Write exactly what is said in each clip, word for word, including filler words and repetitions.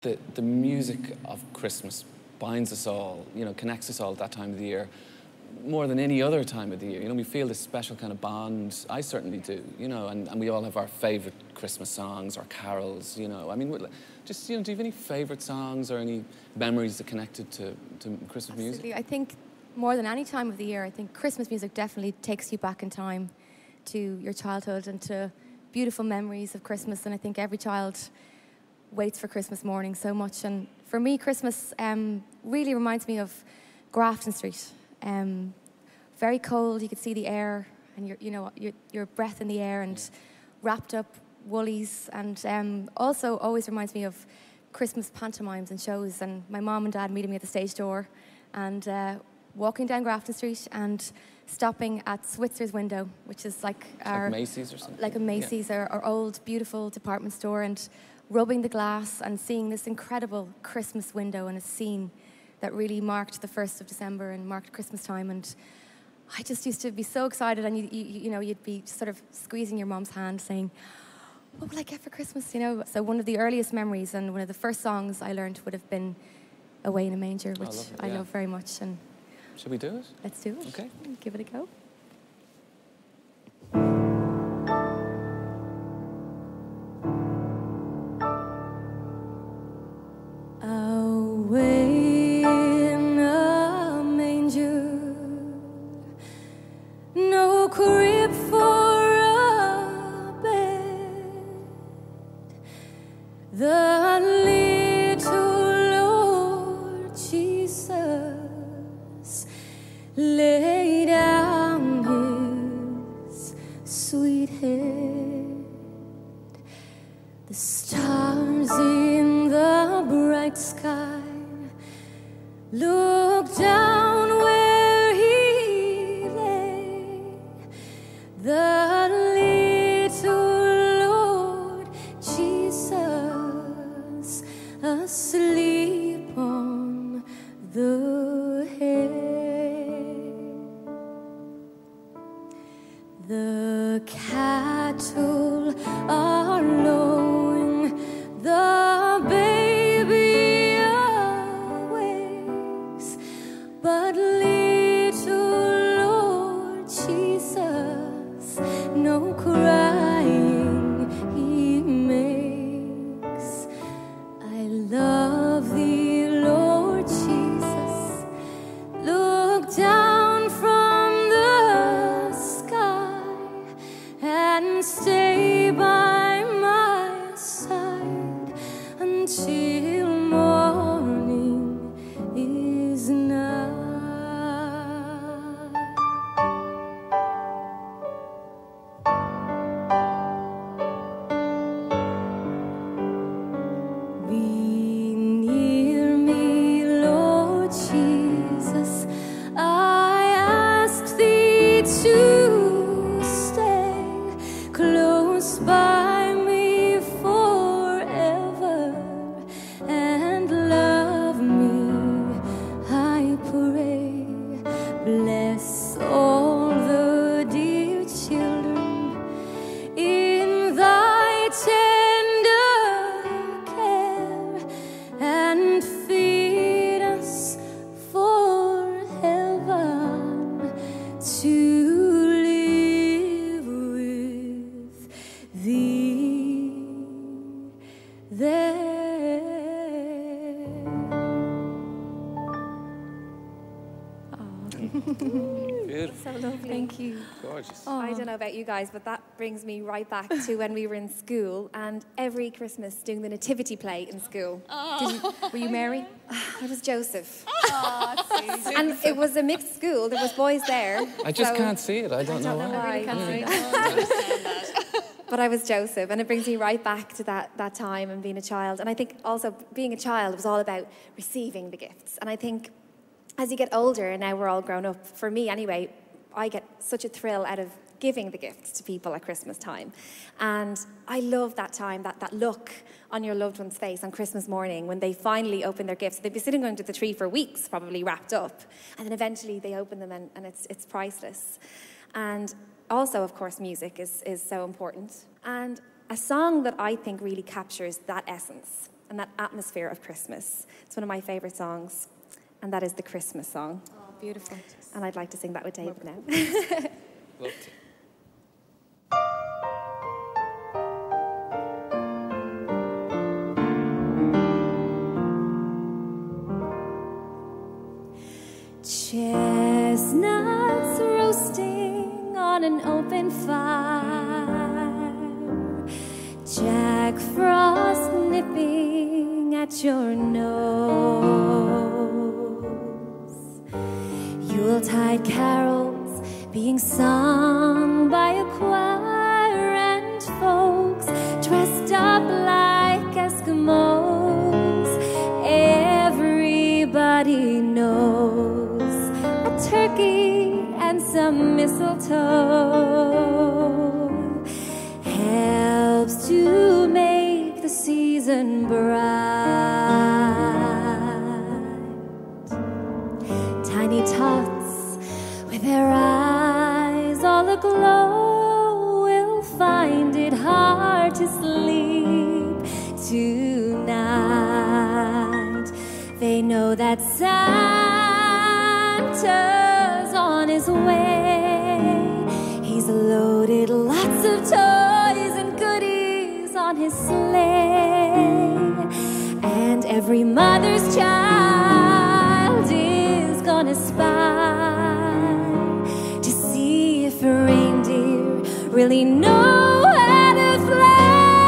the, the music of Christmas binds us all, you know, connects us all at that time of the year more than any other time of the year. You know, we feel this special kind of bond. I certainly do, you know, and, and we all have our favourite Christmas songs or carols, you know. I mean, just, you know, do you have any favourite songs or any memories that connected to, to Christmas Absolutely. music? I think more than any time of the year, I think Christmas music definitely takes you back in time to your childhood and to beautiful memories of Christmas. And I think every child waits for Christmas morning so much. And for me, Christmas um, really reminds me of Grafton Street. Um, very cold, you could see the air and your, you know, your, your breath in the air and yeah. wrapped up woolies. And um, also always reminds me of Christmas pantomimes and shows. And my mom and dad meeting me at the stage door and uh, walking down Grafton Street and stopping at Switzer's window, which is like our... Like Macy's or something? Like a Macy's, yeah. our, our old, beautiful department store, and rubbing the glass and seeing this incredible Christmas window and a scene that really marked the first of December and marked Christmas time. And I just used to be so excited, and you, you, you know, you'd be sort of squeezing your mom's hand saying, what will I get for Christmas, you know? So one of the earliest memories and one of the first songs I learned would have been Away in a Manger, which I love, it, yeah. I love very much. And shall we do it? Let's do it. Okay. Give it a go. Away in a manger, no crib for a bed, the little Lord Jesus lay down his sweet head. The stars in the bright sky look down where he lay, the little Lord Jesus asleep on the hay. The cattle are lowing, the baby awakes, but little Lord Jesus no crying he makes. I love thee, Lord Jesus, look down from the sky and stay by my side until morning is nigh. Be near me, Lord Jesus, I ask thee to stay close by me forever and love me, I pray. Bless all the dear children in thy tender care and feed us for heaven to live with thee there. Beautiful. So lovely. Thank you. Gorgeous. Oh. I don't know about you guys, but that brings me right back to when we were in school and every Christmas doing the nativity play in school. Did you, were you Mary? I was Joseph. Oh, And it was a mixed school. There was boys there. I just so can't see it. I don't, I don't know know why. why. can't see But I was Joseph, and it brings me right back to that, that time and being a child. And I think also being a child was all about receiving the gifts. And I think as you get older, and now we're all grown up, for me anyway, I get such a thrill out of giving the gifts to people at Christmas time. And I love that time, that, that look on your loved one's face on Christmas morning when they finally open their gifts. They'd be sitting under the tree for weeks, probably wrapped up. And then eventually they open them, and, and it's, it's priceless. And also, of course, music is, is so important. And a song that I think really captures that essence and that atmosphere of Christmas. It's one of my favourite songs, and that is the Christmas song. Oh, beautiful. And I'd like to sing that with David now. Love to. Chestnuts roasting on an open fire, Jack Frost nipping at your nose, Yuletide carols being sung by a choir, and folks dressed up like Eskimos. Everybody knows turkey and some mistletoe helps to make the season bright. Tiny tots with their eyes all aglow will find it hard to sleep tonight. They know that Santa's on his way. He's loaded lots of toys and goodies on his sleigh, and every mother's child is gonna spy to see if reindeer really know how to fly.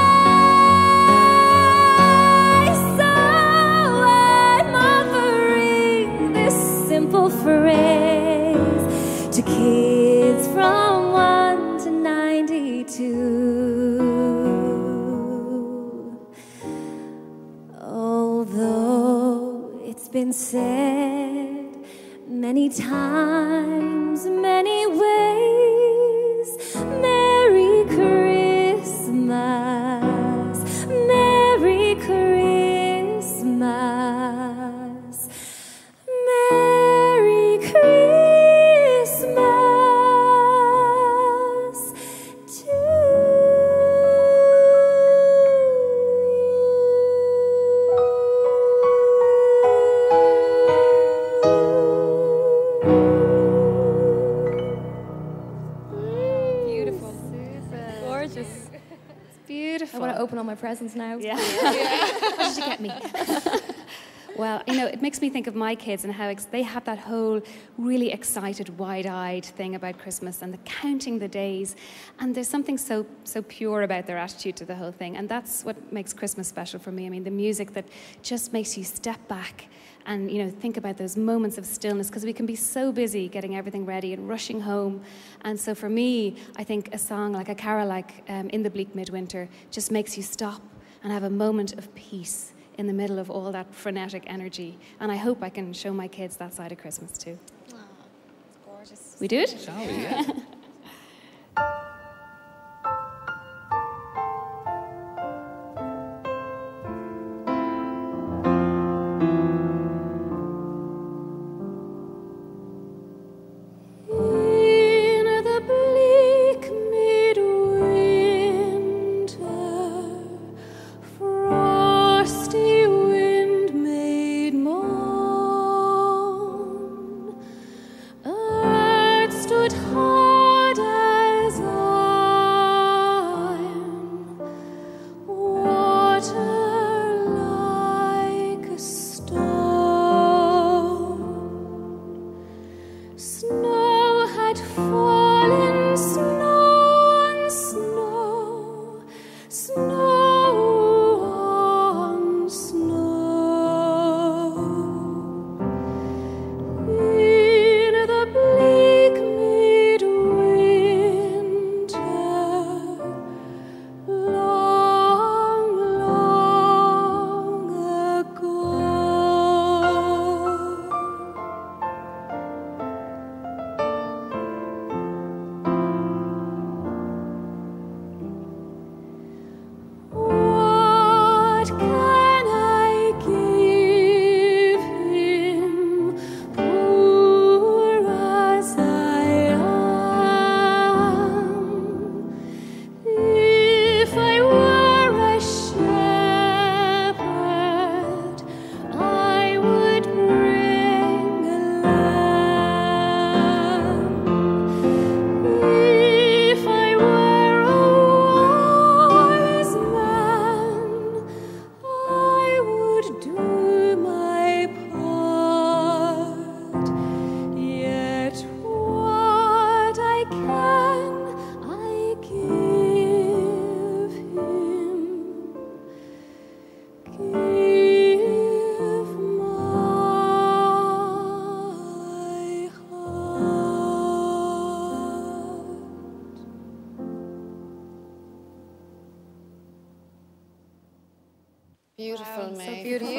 Phrase to kids from one to ninety-two. Although it's been said many times, many ways, Merry Christmas, Merry Christmas, Merry Christmas to Beautiful. Super. Gorgeous. It's beautiful. I want to open all my presents now. Yeah. What did you get me? Well, you know, it makes me think of my kids and how ex they have that whole really excited, wide-eyed thing about Christmas and the counting the days. And there's something so so pure about their attitude to the whole thing. And that's what makes Christmas special for me. I mean, the music that just makes you step back and, you know, think about those moments of stillness, because we can be so busy getting everything ready and rushing home. And so for me, I think a song like a carol like um, In the Bleak Midwinter just makes you stop and have a moment of peace in the middle of all that frenetic energy. And I hope I can show my kids that side of Christmas too. Oh, it's gorgeous. We do it? Shall we? Yeah. Stood high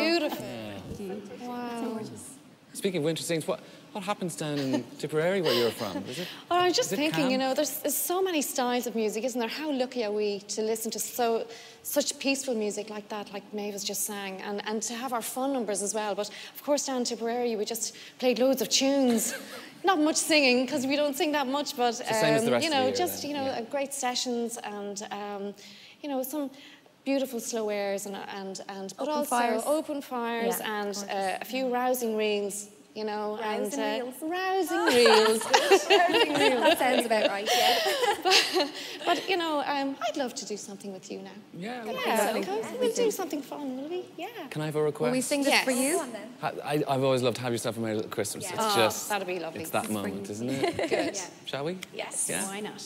beautiful. Wow. Speaking of winter scenes, what, what happens down in Tipperary where you're from? Is it, Well, I was just is it thinking, calm? you know, there's, there's so many styles of music, isn't there? How lucky are we to listen to so such peaceful music like that, like Mavis just sang, and, and to have our fun numbers as well. But of course, down in Tipperary, we just played loads of tunes. Not much singing, because we don't sing that much, but the same as the um, rest you of the know, year just then, you know, yeah. uh, great sessions and um, you know, some beautiful slow airs and and and but Open also fires. open fires Yeah, and gorgeous. uh, a few rousing reels. You know, Rousing and uh, reels. rousing reels. That sounds about right, yeah. but, but you know, um, I'd love to do something with you now. Yeah. Yeah, okay. We'll do something fun, will we? Yeah. Can I have a request? Will we sing this Yes. for you? Go on then. Ha- I, I've always loved Have Yourself a Merry Little Christmas. Yeah. It's Oh, just... that'd be lovely. It's that moment, isn't it? Good. Yeah. Shall we? Yes. Yeah. Why not?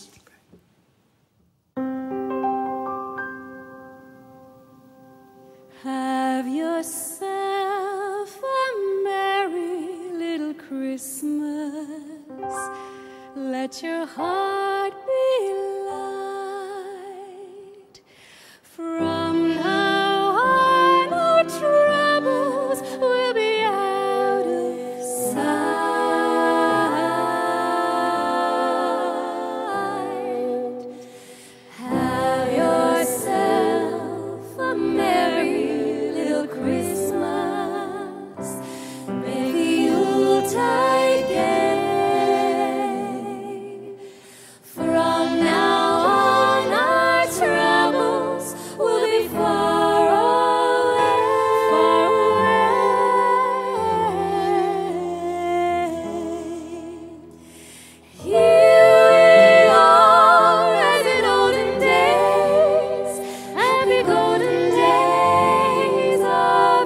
Have yourself a merry little Christmas. Let your heart be light. From now on, our troubles will be out of sight. Have yourself a merry little Christmas. Make the Yuletide gay. From now on, our troubles will be far away, far away. Here we are as in olden days, happy golden days of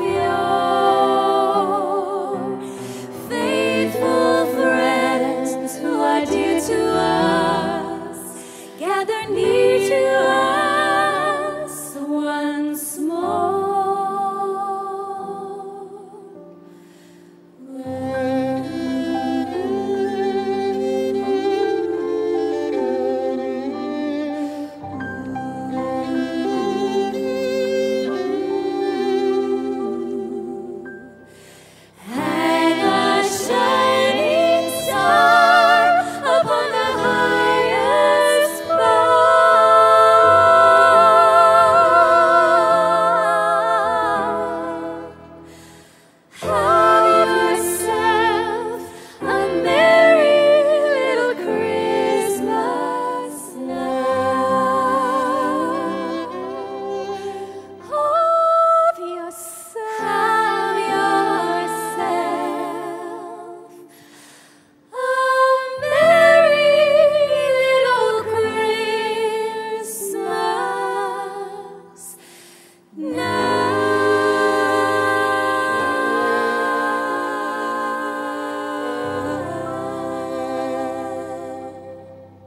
yore. Faithful friends who are dear to us, gather near to us once more. Hang a shining star upon the highest bough. Have yourself a merry little Christmas now. Have yourself, have yourself a merry little Christmas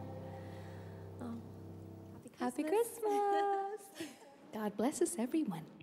now. Happy Christmas. God bless us, everyone.